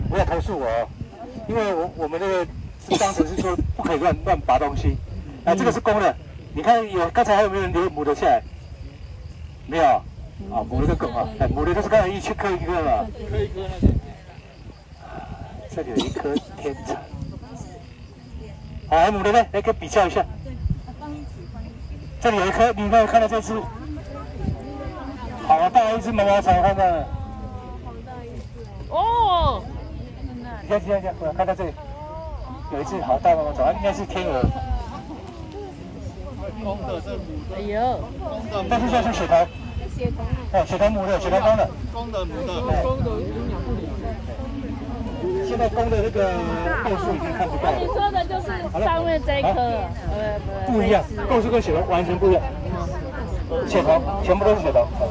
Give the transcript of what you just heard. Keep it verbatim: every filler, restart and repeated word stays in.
不要投诉我哦，因为我我们这个当时是说不可以乱乱拔东西。啊，这个是公的，你看有刚才还有没有人留母的下来？没有。啊，母的就够啊，哎，母的就是刚才一去磕一颗嘛。磕一颗那个。这里有一颗天蚕。好，母的呢？来给比较一下。这里有一颗，你有没有看到这只？好大一只毛毛虫，看到了？ 哦。 你看，你看，你看，看到这里，有一只好大毛毛虫，它应该是天鹅。公的，这母的。哎呦。公的。但是这是血头。血头。哦，血头母的，血头公的。公的母的。公的营养不良。现在公的那个构数已经看不到了。 你说的就是上面这一颗， 不一样，构数跟血头完全不一样。血头全部都是血头。